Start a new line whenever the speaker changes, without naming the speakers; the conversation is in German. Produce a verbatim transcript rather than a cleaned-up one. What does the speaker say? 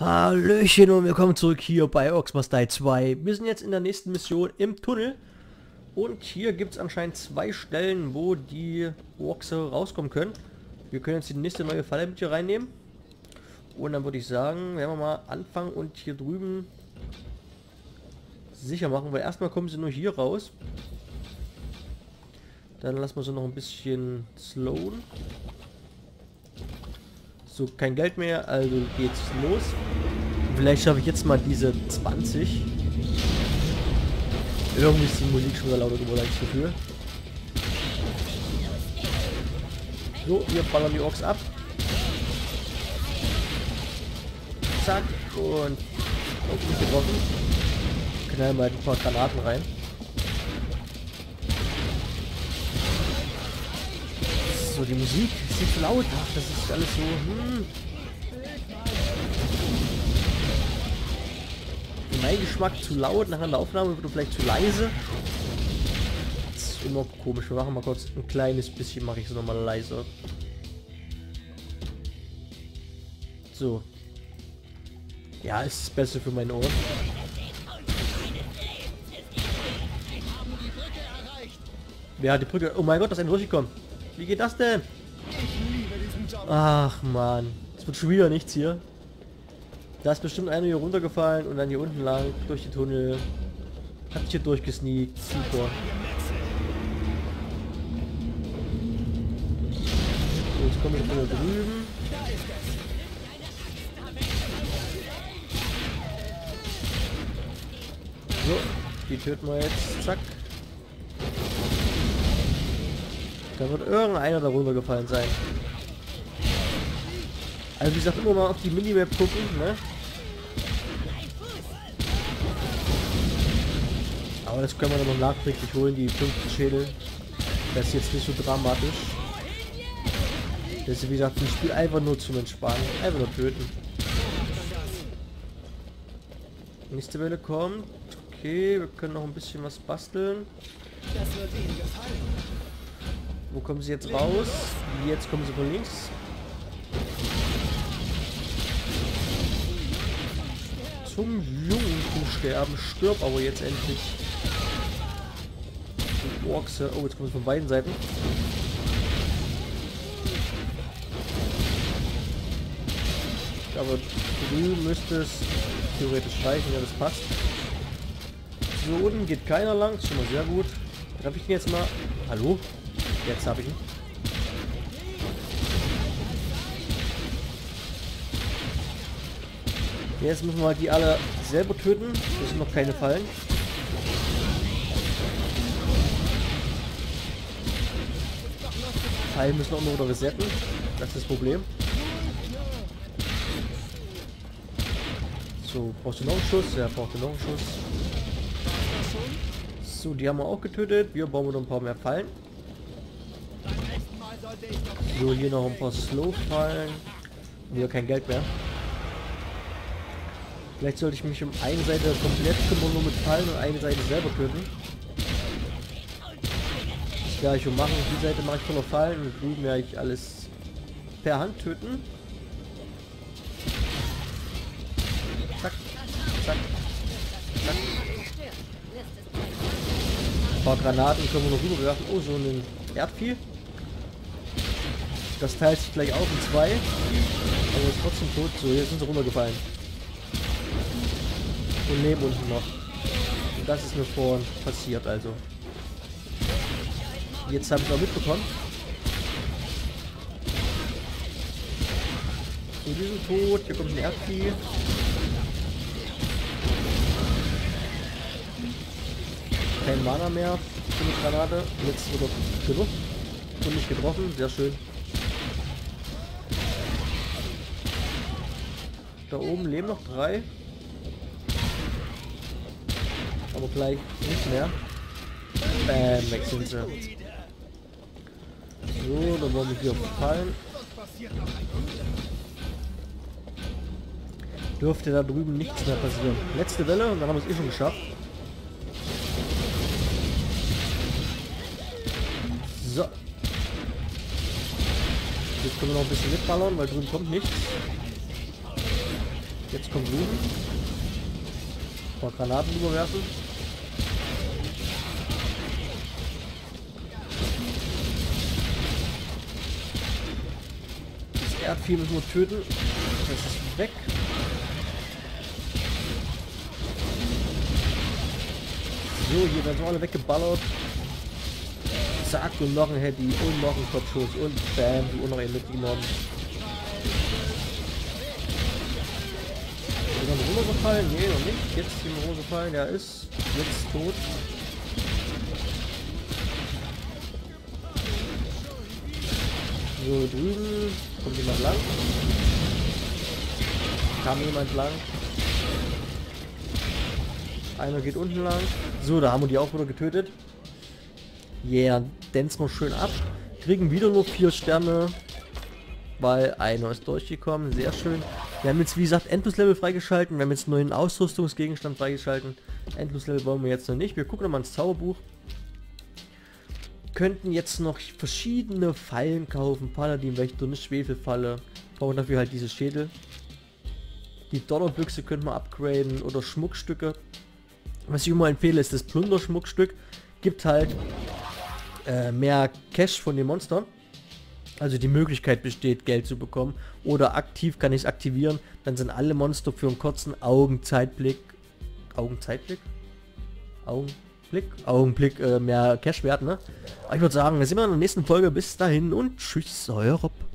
Hallöchen und willkommen zurück hier bei Orcs Must Die zwei. Wir sind jetzt in der nächsten Mission im Tunnel. Und hier gibt es anscheinend zwei Stellen, wo die Orks rauskommen können. Wir können jetzt die nächste neue Falle mit hier reinnehmen. Und dann würde ich sagen, werden wir mal anfangen und hier drüben sicher machen. Weil erstmal kommen sie nur hier raus. Dann lassen wir sie noch ein bisschen slowen. So, kein Geld mehr, also geht's los. Vielleicht schaffe ich jetzt mal diese zwanzig. Irgendwie ist die Musik schon wieder lauter geworden, habe ich das Gefühl. So, wir ballern die Orks ab. Zack, und oh, nicht getroffen. Knallen mal ein paar Granaten rein. So, die Musik ist nicht zu laut. Ach, das ist alles so. Hm. Für meinen Geschmack zu laut. Nach einer Aufnahme wird vielleicht zu leise. Das ist immer komisch. Wir machen mal kurz ein kleines bisschen, mache ich es nochmal leiser. So. Ja, ist das Beste für meine Ohren. Wer hat die Brücke? Oh mein Gott, da ist ein durchgekommen. Wie geht das denn? Ach man, es wird schon wieder nichts hier. Da ist bestimmt einer hier runtergefallen und dann hier unten lang durch die Tunnel. Hat sich hier durchgesneakt. Super. So, jetzt kommen wir von da drüben. So, die töten wir jetzt. Zack. Da wird irgendeiner da runtergefallen sein. Also wie gesagt, immer mal auf die Minimap gucken, ne? Aber das können wir dann noch nachträglich holen, die fünften Schädel. Das ist jetzt nicht so dramatisch. Das ist wie gesagt ein Spiel einfach nur zum Entspannen. Einfach nur töten. Nächste Welle kommt. Okay, wir können noch ein bisschen was basteln.
Das wird Ihnen gefallen.
Wo kommen sie jetzt raus? Jetzt kommen sie von links. Zum Jungen zu sterben. Stirb aber jetzt endlich. Die Orks. Oh, jetzt kommen sie von beiden Seiten. Aber drüben müsste es theoretisch reichen, ja, das passt. So, unten geht keiner lang. Das ist schon mal sehr gut. Treffe ich ihn jetzt mal. Hallo? Jetzt habe ich ihn. Jetzt müssen wir halt die alle selber töten. Das sind noch keine Fallen. Fallen müssen auch nur wieder resetten. Das ist das Problem. So, brauchst du noch einen Schuss? Ja, braucht du noch einen Schuss. So, die haben wir auch getötet. Wir bauen noch ein paar mehr Fallen. So, hier noch ein paar Slow-Fallen. Hier kein Geld mehr. Vielleicht sollte ich mich um eine Seite komplett kümmern, nur mit Fallen und eine Seite selber töten. Das werde ich schon machen. Die Seite mache ich voller Fallen und drüben werde ich alles per Hand töten. Zack, zack, zack. Ein paar Granaten können wir noch rüberwerfen. Oh, so ein Erdvieh. Das teilt sich gleich auf in zwei. Aber ist trotzdem tot. So, jetzt sind sie runtergefallen. Und leben unten noch. Und das ist mir vorhin passiert, also. Jetzt habe ich es auch mitbekommen. So, die sind tot. Hier kommt ein Erdvieh. Kein Mana mehr für eine Granate. Jetzt wird er genug. Und nicht getroffen. Sehr schön. Da oben leben noch drei. Aber gleich nicht mehr. Bam, weg sind sie. So, dann wollen wir hier fallen. Dürfte da drüben nichts mehr passieren. Letzte Welle und dann haben wir es eh schon geschafft. So. Jetzt können wir noch ein bisschen mitballern, weil drüben kommt nichts. Jetzt kommt Ruben. Ein paar Granaten überwerfen. Das Erdvieh müssen wir töten. Das ist weg. So, hier werden so alle weggeballert. Zack, und noch ein Heady und noch ein Kopfschuss und bam, die noch einen mitgenommen. Ist er noch runtergefallen? Nee, noch nicht. Jetzt ist er runtergefallen. Der ist jetzt tot. So, drüben kommt jemand lang. Kam jemand lang. Einer geht unten lang. So, da haben wir die auch wieder getötet. Yeah, dance wir schön ab. Kriegen wieder nur vier Sterne. Weil einer ist durchgekommen. Sehr schön. Wir haben jetzt wie gesagt Endlos-Level freigeschalten. Wir haben jetzt einen neuen Ausrüstungsgegenstand freigeschalten. Endlos-Level wollen wir jetzt noch nicht. Wir gucken nochmal ins Zauberbuch. Könnten jetzt noch verschiedene Fallen kaufen. Paladin-Wächter, eine Schwefelfalle. Brauchen dafür halt diese Schädel. Die Donnerbüchse könnten wir upgraden. Oder Schmuckstücke. Was ich immer empfehle ist das Plunderschmuckstück. Gibt halt äh, mehr Cash von den Monstern. Also die Möglichkeit besteht, Geld zu bekommen. Oder aktiv kann ich es aktivieren. Dann sind alle Monster für einen kurzen Augenzeitblick. Augenzeitblick? Augenblick? Augenblick äh, mehr Cash wert, ne? Aber ich würde sagen, wir sehen uns in der nächsten Folge. Bis dahin und tschüss, euer Rob.